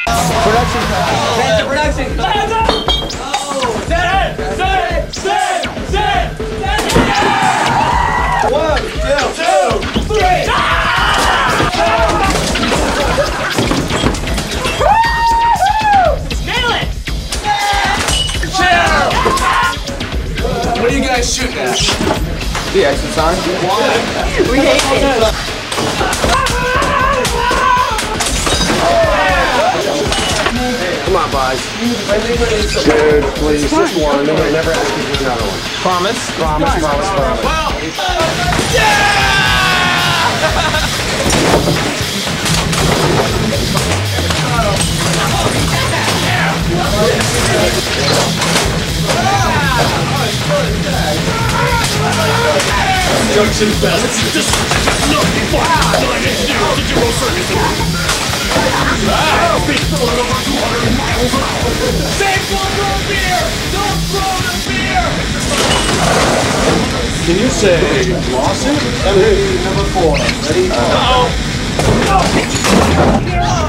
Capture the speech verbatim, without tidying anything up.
Production. That's the production. Hands up! Oh. Set! Set! Set! Set! Set! One, two, two, three! Nail it! Chill! What are you guys shooting at? The exit sign. Why? We hate it. Come on, boys. Dude, please, just one. Nobody never ask you for another one. Promise? Promise, promise, promise. Well, yeah! Junction best. Just no wow. Save one more beer! Don't throw the beer! Can you say lawsuit? Number four. Ready? Uh-oh. No!